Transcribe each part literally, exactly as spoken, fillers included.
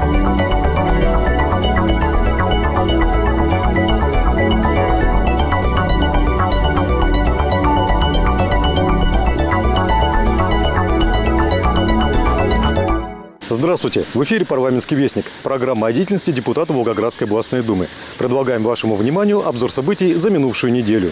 Здравствуйте! В эфире «Парламентский вестник». Программа о деятельности депутата Волгоградской областной думы. Предлагаем вашему вниманию обзор событий за минувшую неделю.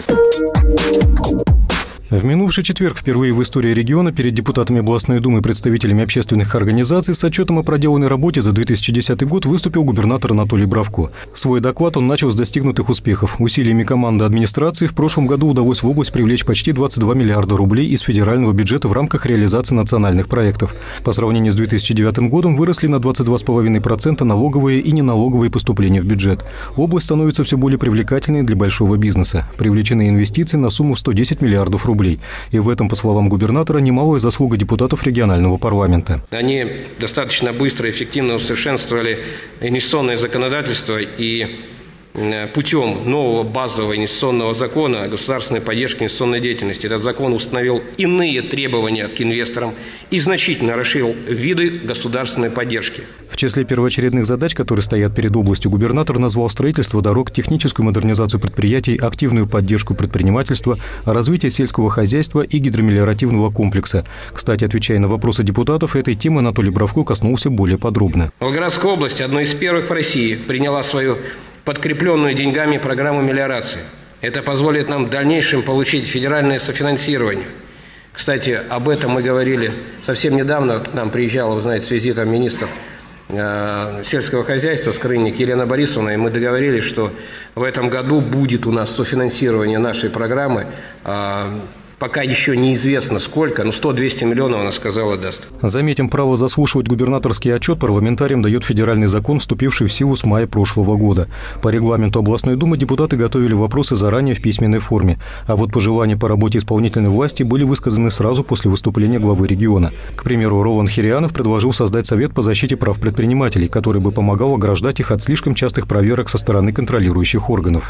В минувший четверг впервые в истории региона перед депутатами областной думы и представителями общественных организаций с отчетом о проделанной работе за две тысячи десятый год выступил губернатор Анатолий Бравко. Свой доклад он начал с достигнутых успехов. Усилиями команды администрации в прошлом году удалось в область привлечь почти двадцать два миллиарда рублей из федерального бюджета в рамках реализации национальных проектов. По сравнению с две тысячи девятым годом выросли на двадцать два целых пять десятых процента налоговые и неналоговые поступления в бюджет. Область становится все более привлекательной для большого бизнеса. Привлечены инвестиции на сумму в сто десять миллиардов рублей. И в этом, по словам губернатора, немалая заслуга депутатов регионального парламента. Они достаточно быстро и эффективно усовершенствовали инвестиционное законодательство и путем нового базового инвестиционного закона о государственной поддержке инвестиционной деятельности. Этот закон установил иные требования к инвесторам и значительно расширил виды государственной поддержки. В числе первоочередных задач, которые стоят перед областью, губернатор назвал строительство дорог, техническую модернизацию предприятий, активную поддержку предпринимательства, развитие сельского хозяйства и гидромелиоративного комплекса. Кстати, отвечая на вопросы депутатов, этой темы Анатолий Бравко коснулся более подробно. Волгоградская область, одной из первых в России, приняла свою подкрепленную деньгами программу мелиорации. Это позволит нам в дальнейшем получить федеральное софинансирование. Кстати, об этом мы говорили совсем недавно. К нам приезжала, вы знаете, с визитом министр э, сельского хозяйства Скрынник Елена Борисовна, и мы договорились, что в этом году будет у нас софинансирование нашей программы. Э, Пока еще неизвестно сколько, но сто-двести миллионов, она сказала, даст. Заметим, право заслушивать губернаторский отчет парламентариям дает федеральный закон, вступивший в силу с мая прошлого года. По регламенту областной думы депутаты готовили вопросы заранее в письменной форме. А вот пожелания по работе исполнительной власти были высказаны сразу после выступления главы региона. К примеру, Роланд Хирианов предложил создать совет по защите прав предпринимателей, который бы помогал ограждать их от слишком частых проверок со стороны контролирующих органов.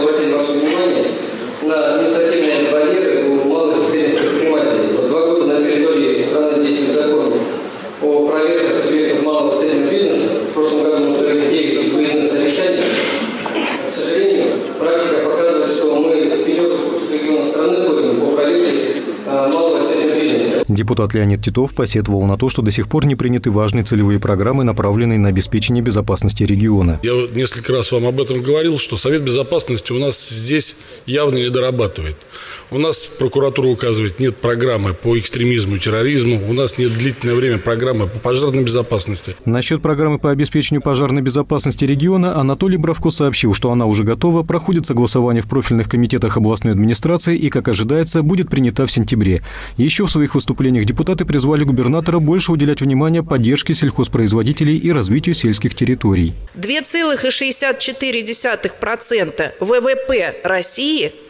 Депутат Леонид Титов посетовал на то, что до сих пор не приняты важные целевые программы, направленные на обеспечение безопасности региона. Я несколько раз вам об этом говорил, что Совет Безопасности у нас здесь явно не дорабатывает. У нас прокуратура указывает, нет программы по экстремизму и терроризму, у нас нет длительное время программы по пожарной безопасности. Насчет программы по обеспечению пожарной безопасности региона Анатолий Бравко сообщил, что она уже готова, проходит согласование в профильных комитетах областной администрации и, как ожидается, будет принята в сентябре. Еще в своих выступлениях депутаты призвали губернатора больше уделять внимание поддержке сельхозпроизводителей и развитию сельских территорий. две целых шестьдесят четыре десятых процента вэ вэ пэ России –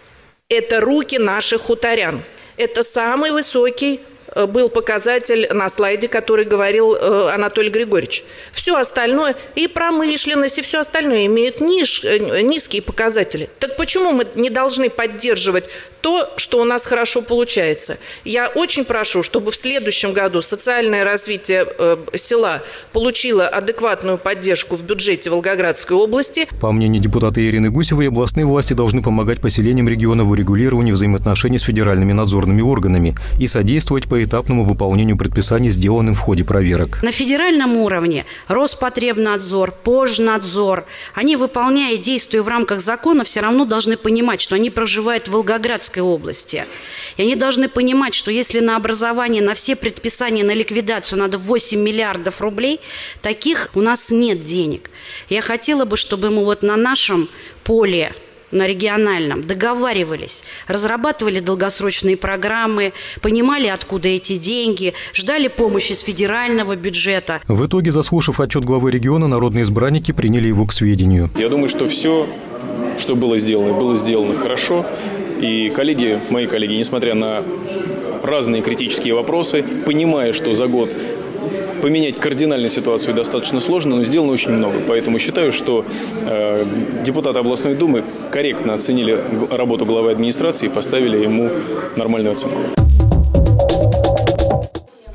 это руки наших хуторян. Это самый высокий был показатель на слайде, который говорил Анатолий Григорьевич. Все остальное, и промышленность, и все остальное имеют ниж, низкие показатели. Так почему мы не должны поддерживать то, что у нас хорошо получается? Я очень прошу, чтобы в следующем году социальное развитие э, села получило адекватную поддержку в бюджете Волгоградской области. По мнению депутата Ирины Гусевой, областные власти должны помогать поселениям региона в урегулировании взаимоотношений с федеральными надзорными органами и содействовать поэтапному выполнению предписаний, сделанным в ходе проверок. На федеральном уровне Роспотребнадзор, Пожнадзор, они, выполняя и действуя в рамках закона, все равно должны понимать, что они проживают в Волгоградской области. И они должны понимать, что если на образование, на все предписания, на ликвидацию надо восемь миллиардов рублей, таких у нас нет денег. Я хотела бы, чтобы мы вот на нашем поле, на региональном, договаривались, разрабатывали долгосрочные программы, понимали, откуда эти деньги, ждали помощи с федерального бюджета. В итоге, заслушав отчет главы региона, народные избранники приняли его к сведению. Я думаю, что все, что было сделано, было сделано хорошо. И коллеги, мои коллеги, несмотря на разные критические вопросы, понимая, что за год поменять кардинальную ситуацию достаточно сложно, но сделано очень много. Поэтому считаю, что э, депутаты областной думы корректно оценили работу главы администрации и поставили ему нормальную оценку.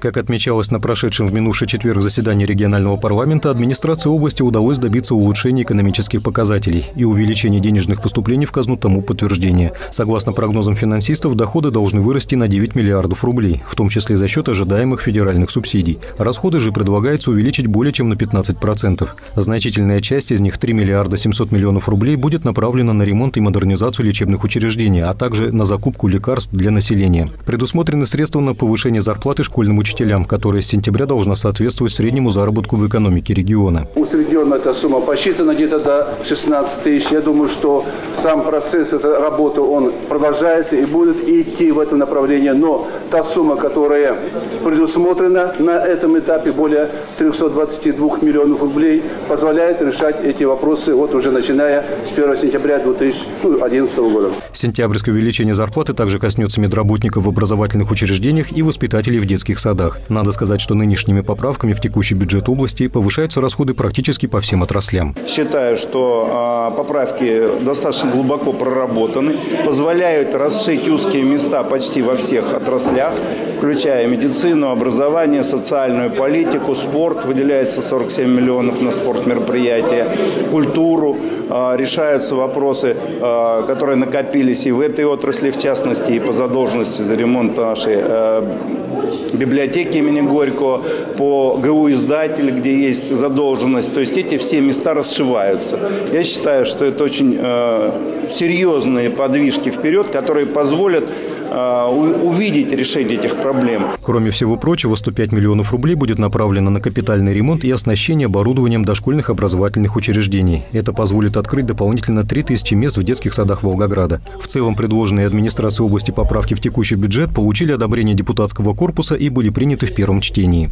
Как отмечалось на прошедшем в минувший четверг заседании регионального парламента, администрации области удалось добиться улучшения экономических показателей и увеличения денежных поступлений в казну тому подтверждение. Согласно прогнозам финансистов, доходы должны вырасти на девять миллиардов рублей, в том числе за счет ожидаемых федеральных субсидий. Расходы же предлагается увеличить более чем на пятнадцать процентов. Значительная часть из них, три миллиарда семьсот миллионов рублей, будет направлена на ремонт и модернизацию лечебных учреждений, а также на закупку лекарств для населения. Предусмотрены средства на повышение зарплаты школьным учителям, которая с сентября должна соответствовать среднему заработку в экономике региона. Усредненно эта сумма посчитана где-то до шестнадцати тысяч. Я думаю, что сам процесс этой работы, он продолжается и будет идти в этом направлении. Но та сумма, которая предусмотрена на этом этапе, более трёхсот двадцати двух миллионов рублей, позволяет решать эти вопросы вот уже начиная с первого сентября две тысячи одиннадцатого года. Сентябрьское увеличение зарплаты также коснется медработников в образовательных учреждениях и воспитателей в детских садах. Надо сказать, что нынешними поправками в текущий бюджет области повышаются расходы практически по всем отраслям. Считаю, что э, поправки достаточно глубоко проработаны, позволяют расшить узкие места почти во всех отраслях, включая медицину, образование, социальную политику, спорт. Выделяется сорок семь миллионов на спортмероприятия, культуру. Э, решаются вопросы, э, которые накопились и в этой отрасли, в частности, и по задолженности за ремонт нашей э, библиотеки имени Горького, по ГУ «Издатель», где есть задолженность. То есть эти все места расшиваются. Я считаю, что это очень э, серьезные подвижки вперед, которые позволят э, увидеть решение этих проблем. Кроме всего прочего, сто пять миллионов рублей будет направлено на капитальный ремонт и оснащение оборудованием дошкольных образовательных учреждений. Это позволит открыть дополнительно три тысячи мест в детских садах Волгограда. В целом, предложенные администрацией области поправки в текущий бюджет получили одобрение депутатского корпуса и были приняты в первом чтении.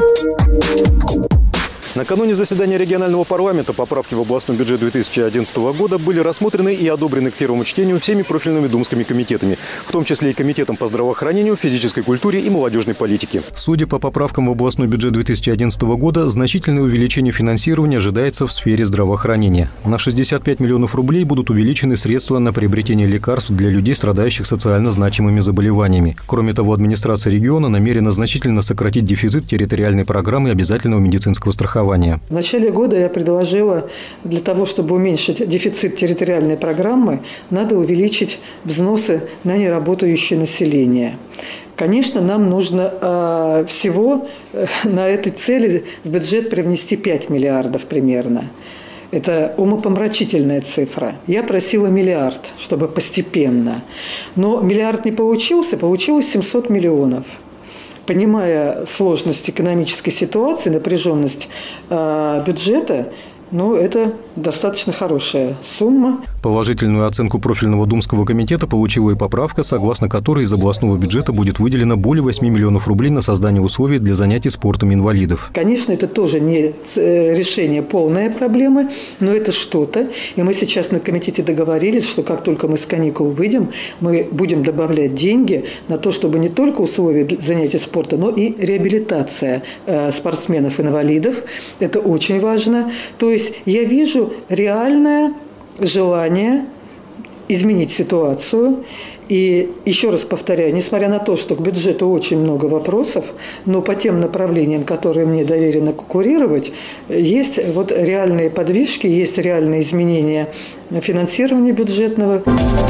Накануне заседания регионального парламента поправки в областной бюджет две тысячи одиннадцатого года были рассмотрены и одобрены к первому чтению всеми профильными думскими комитетами, в том числе и Комитетом по здравоохранению, физической культуре и молодежной политике. Судя по поправкам в областной бюджет две тысячи одиннадцатого года, значительное увеличение финансирования ожидается в сфере здравоохранения. На шестьдесят пять миллионов рублей будут увеличены средства на приобретение лекарств для людей, страдающих социально значимыми заболеваниями. Кроме того, администрация региона намерена значительно сократить дефицит территориальной программы обязательного медицинского страхования. В начале года я предложила, для того, чтобы уменьшить дефицит территориальной программы, надо увеличить взносы на неработающее население. Конечно, нам нужно э, всего э, на этой цели в бюджет привнести пять миллиардов примерно. Это умопомрачительная цифра. Я просила миллиард, чтобы постепенно. Но миллиард не получился, получилось семьсот миллионов. Понимая сложность экономической ситуации, напряженность э, бюджета, ну, это достаточно хорошая сумма. Положительную оценку профильного думского комитета получила и поправка, согласно которой из областного бюджета будет выделено более восьми миллионов рублей на создание условий для занятий спортом инвалидов. Конечно, это тоже не решение полной проблемы, но это что-то. И мы сейчас на комитете договорились, что как только мы с каникул выйдем, мы будем добавлять деньги на то, чтобы не только условия для занятий спорта, но и реабилитация спортсменов-инвалидов. Это очень важно. То есть я вижу реальное желание изменить ситуацию. И еще раз повторяю, несмотря на то, что к бюджету очень много вопросов, но по тем направлениям, которые мне доверено курировать, есть вот реальные подвижки, есть реальные изменения финансирования бюджетного.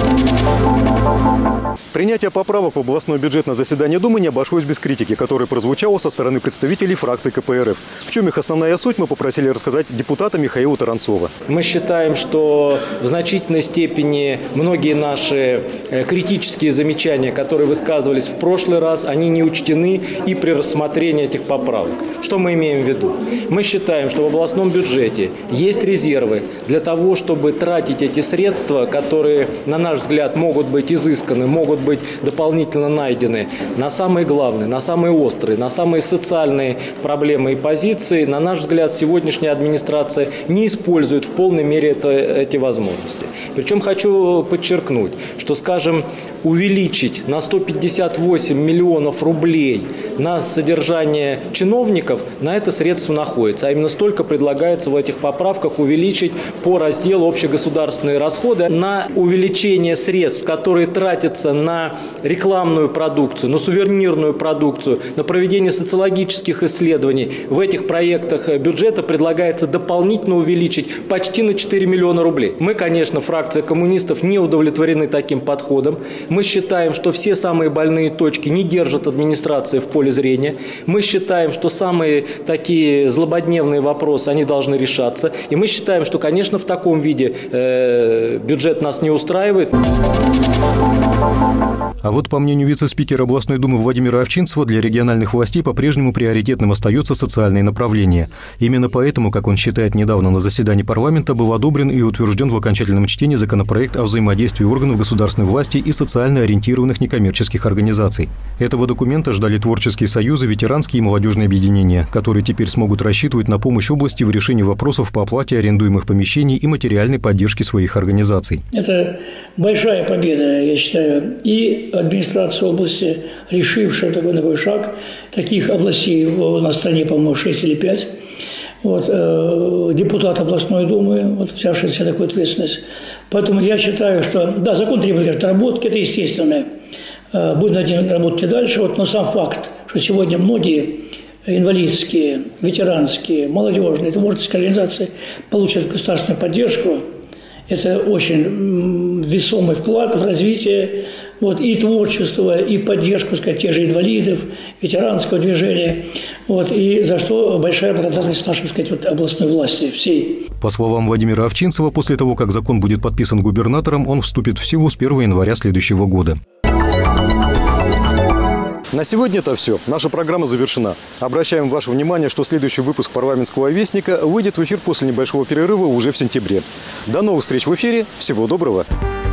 Принятие поправок в областной бюджет на заседании Думы не обошлось без критики, которая прозвучала со стороны представителей фракции ка пэ эр эф. В чем их основная суть, мы попросили рассказать депутата Михаила Таранцова. Мы считаем, что в значительной степени многие наши критические замечания, которые высказывались в прошлый раз, они не учтены и при рассмотрении этих поправок. Что мы имеем в виду? Мы считаем, что в областном бюджете есть резервы для того, чтобы тратить эти средства, которые, на наш взгляд, могут быть изысканы, могут быть дополнительно найдены на самые главные, на самые острые, на самые социальные проблемы и позиции. На наш взгляд, сегодняшняя администрация не использует в полной мере это, эти возможности. Причем хочу подчеркнуть, что, скажем, увеличить на сто пятьдесят восемь миллионов рублей на содержание чиновников, на это средства находится. А именно столько предлагается в этих поправках увеличить по разделу общегосударственные расходы на увеличение средств, которые тратятся на рекламную продукцию, на сувенирную продукцию, на проведение социологических исследований. В этих проектах бюджета предлагается дополнительно увеличить почти на четыре миллиона рублей. Мы, конечно, фракция коммунистов не удовлетворены таким подходом. Мы считаем, что все самые больные точки не держат администрации в поле зрения. Мы считаем, что самые такие злободневные вопросы, они должны решаться. И мы считаем, что, конечно, в таком виде э, бюджет нас не устраивает. А вот, по мнению вице-спикера областной думы Владимира Овчинцева, для региональных властей по-прежнему приоритетным остается социальное направление. Именно поэтому, как он считает, недавно на заседании парламента был одобрен и утвержден в окончательном чтении законопроект о взаимодействии органов государственной власти и социально ориентированных некоммерческих организаций. Этого документа ждали творческие союзы, ветеранские и молодежные объединения, которые теперь смогут рассчитывать на помощь области в решении вопросов по оплате арендуемых помещений и материальной поддержке своих организаций. Это большая победа, я считаю, и администрация области, решившая такой новый шаг. Таких областей у нас в стране, по-моему, шесть или пять. Вот, э, депутат областной думы, вот, взявший на себя такую ответственность. Поэтому я считаю, что, да, закон требует, конечно, доработки, это естественное. Э, будем над ним работать и дальше. Вот, но сам факт, что сегодня многие инвалидские, ветеранские, молодежные, творческие организации получат государственную поддержку, это очень весомый вклад в развитие вот, и творчества, и поддержку, сказать, тех же инвалидов, ветеранского движения. Вот, и за что большая благодарность нашей, сказать, вот, областной власти всей. По словам Владимира Овчинцева, после того, как закон будет подписан губернатором, он вступит в силу с первого января следующего года. На сегодня это все. Наша программа завершена. Обращаем ваше внимание, что следующий выпуск «Парламентского вестника» выйдет в эфир после небольшого перерыва уже в сентябре. До новых встреч в эфире. Всего доброго.